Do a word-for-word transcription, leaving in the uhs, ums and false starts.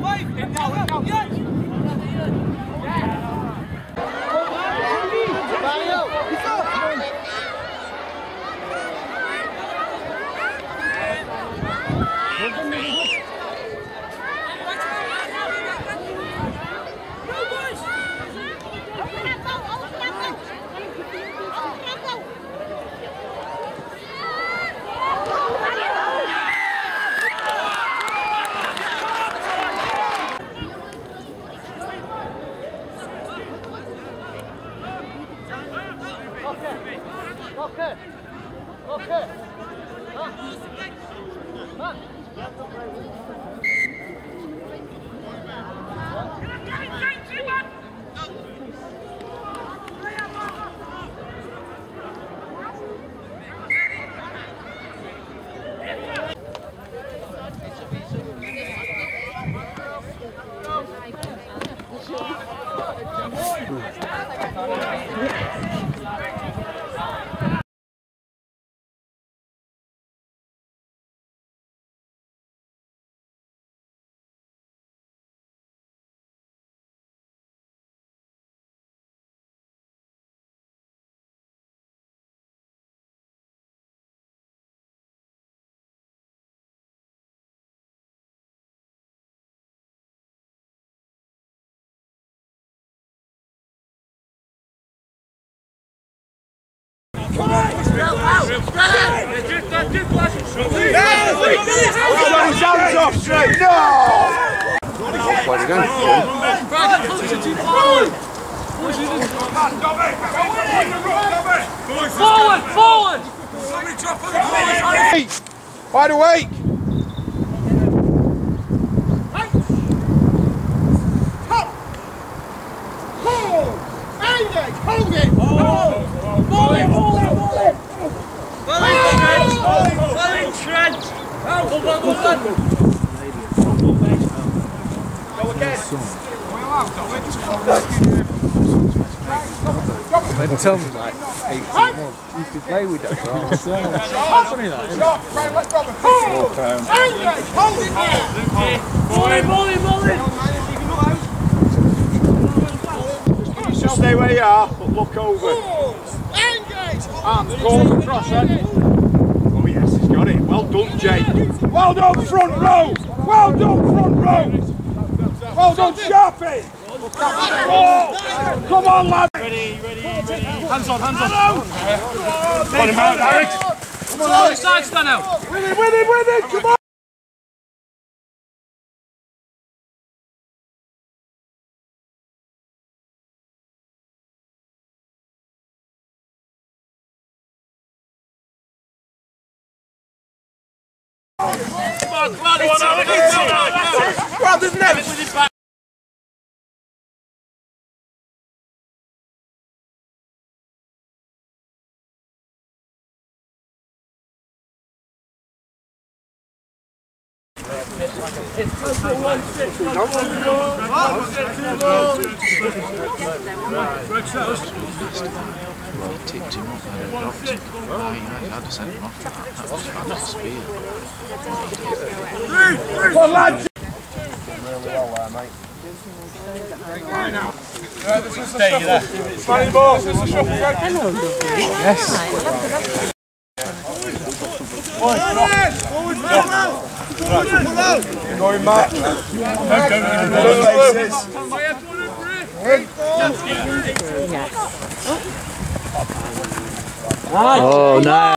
Okay. Okay. Huh? Huh? Come on! Hands off straight! No! Where's it going? Forward! Forward! Wide awake! Hold it! Ball it! Ball it! Ball it! Ball it! Ball it! Trent! Go on, go on! Go again! They tell me like eighteen months. You could play with that. Hold it there! Ball it! Ball it! Ball it! Stay where you are, but look over. Engage! And go across, eh? Oh yes, he's got it. Well done, Jake. Well done, front row. Well done, front row. Well done, Sharpie. Oh, come on, lad. Ready, ready, ready. Hands on, hands on. Put him out, Alex. Come on, Alex. Side stand out. Win it, win it, win it. Come on. Come on, grab one out. Grab his neck. Well, it tipped him off and it knocked him. Oh, United had to send him off. That was fast speed. Come on, lads. Really well there, mate. Stay there. Funny ball. Yes. Going back. Oh, no.